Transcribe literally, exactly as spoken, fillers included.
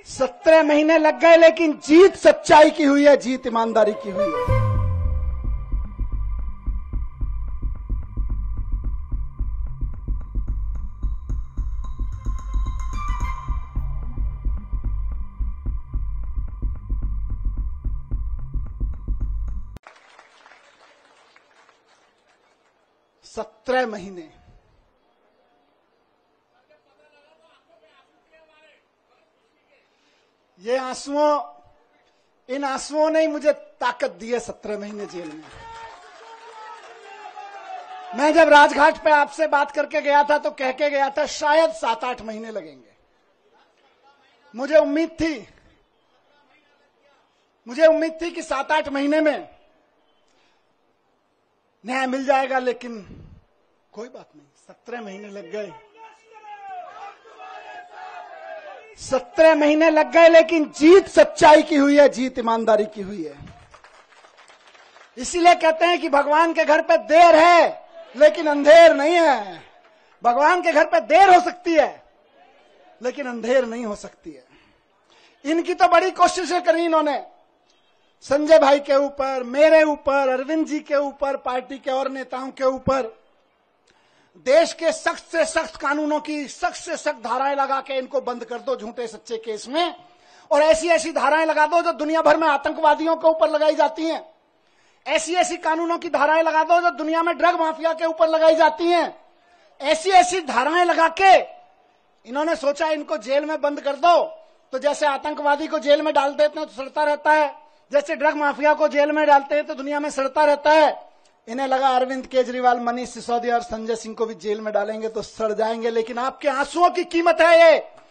सत्रह महीने लग गए लेकिन जीत सच्चाई की हुई है, जीत ईमानदारी की हुई है। सत्रह महीने ये आंसुओं, इन आंसुओं ने ही मुझे ताकत दी है सत्रह महीने जेल में। मैं जब राजघाट पे आपसे बात करके गया था तो कह के गया था शायद सात आठ महीने लगेंगे। मुझे उम्मीद थी मुझे उम्मीद थी कि सात आठ महीने में न्याय मिल जाएगा, लेकिन कोई बात नहीं, सत्रह महीने लग गए। सत्रह महीने लग गए लेकिन जीत सच्चाई की हुई है, जीत ईमानदारी की हुई है। इसीलिए कहते हैं कि भगवान के घर पे देर है लेकिन अंधेर नहीं है। भगवान के घर पे देर हो सकती है लेकिन अंधेर नहीं हो सकती है। इनकी तो बड़ी कोशिशें करी इन्होंने, संजय भाई के ऊपर, मेरे ऊपर, अरविंद जी के ऊपर, पार्टी के और नेताओं के ऊपर। देश के सख्त से सख्त कानूनों की सख्त से सख्त धाराएं लगा के इनको बंद कर दो झूठे सच्चे केस में, और ऐसी ऐसी धाराएं लगा दो जो दुनिया भर में आतंकवादियों के ऊपर लगाई जाती हैं। ऐसी ऐसी कानूनों की धाराएं लगा दो जो दुनिया में ड्रग माफिया के ऊपर लगाई जाती हैं। ऐसी ऐसी धाराएं लगा के इन्होंने सोचा इनको जेल में बंद कर दो, तो जैसे आतंकवादी को जेल में डाल देते हैं तो सड़ता रहता है, जैसे ड्रग माफिया को जेल में डालते हैं तो दुनिया में सड़ता रहता है। इन्हें लगा अरविंद केजरीवाल, मनीष सिसोदिया और संजय सिंह को भी जेल में डालेंगे तो सड़ जाएंगे, लेकिन आपके आंसुओं की कीमत है ये।